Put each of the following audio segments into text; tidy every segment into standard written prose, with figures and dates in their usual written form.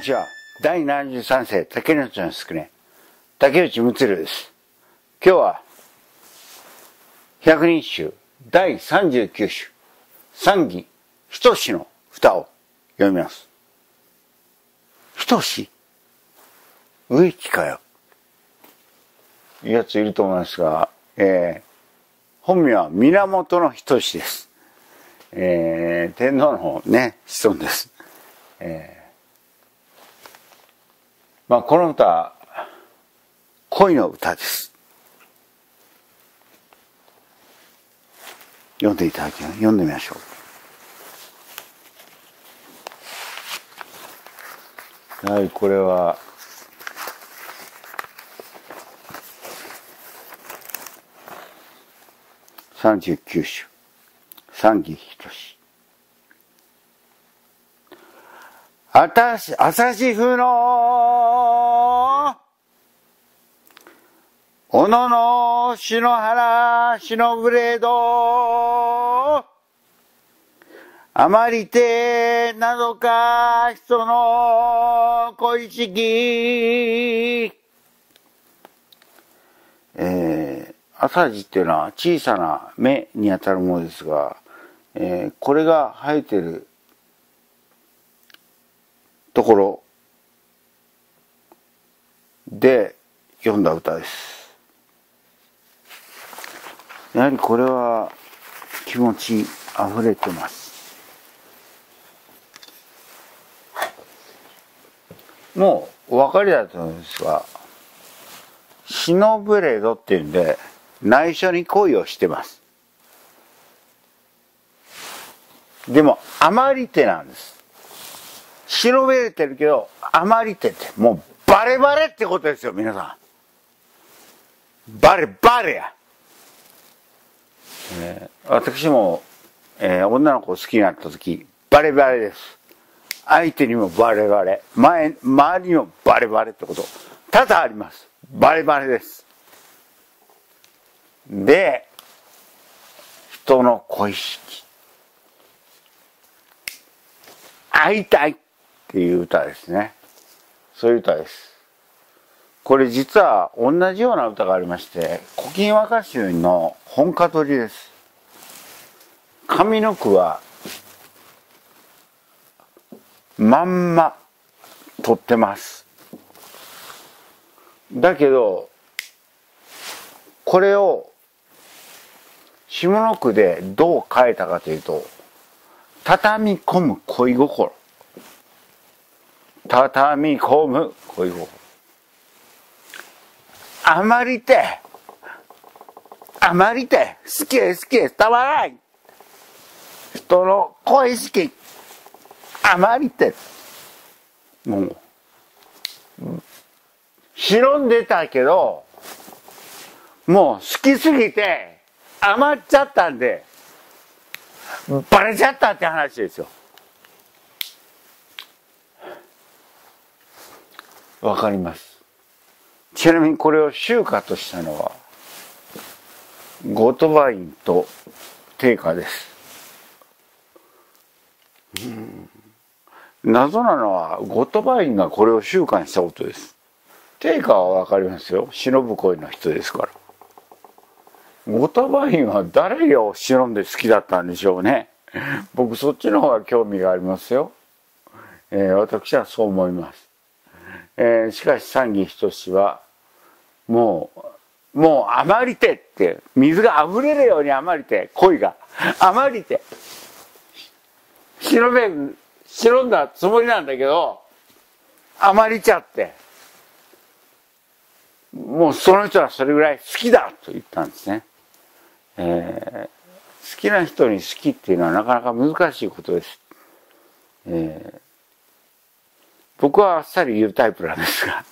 にちは。第73世竹内のすくね、竹内睦弘です。今日は百人一首第39首三義仁の歌を読みます。仁植木かよ。いうやついると思いますが、本名は源仁です。天皇のね、子孫です。この歌は恋の歌です。読んでみましょう。やはりこれは39首三義仁。朝日府の小野の篠原篠ブレードあまりてなどか人の恋しき。朝日っていうのは小さな芽にあたるものですが、これが生えてるところで読んだ歌です。やはりこれは気持ち溢れてます。もうお分かりだと思うんですが、シノブレードっていうんで内緒に恋をしてます。でもあまりてなんです。忍べれてるけどあまりてってもうバレバレってことですよ。皆さんバレバレや。私も、女の子を好きになった時バレバレです。相手にもバレバレ、周りにもバレバレってこと多々あります。バレバレです。で、人の恋しき、会いたいっていう歌ですね。そういう歌です。これ実は同じような歌がありまして、古今和歌集の本歌取りです。上の句はまんま取ってます。だけどこれを下の句でどう変えたかというと、畳み込む恋心、畳み込む恋心、あまりて好きたまらない、人の恋しきあまりて、もう忍んでたけどもう好きすぎて余っちゃったんでバレちゃったって話ですよ。わかります。ちなみにこれを集歌としたのは後鳥羽院と定家です。謎なのは後鳥羽院がこれを集歌にしたことです。定家はわかりますよ。忍ぶ恋の人ですから。後鳥羽院は誰を忍んで好きだったんでしょうね。僕そっちの方が興味がありますよ。私はそう思います。しかし三義仁はもう余りてって水が溢れるように余りて、恋が余りて忍んだつもりなんだけど余りちゃって、もうその人はそれぐらい好きだと言ったんですね。好きな人に好きっていうのはなかなか難しいことです。僕はあっさり言うタイプなんですが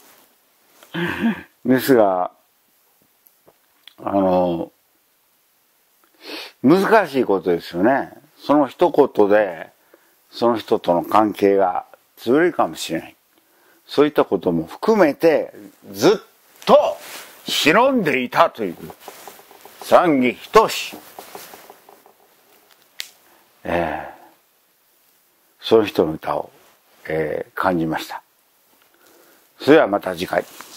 難しいことですよね。その一言でその人との関係が潰れるかもしれない。そういったことも含めてずっと忍んでいたという三義仁。その人の歌を、感じました。 それではまた次回。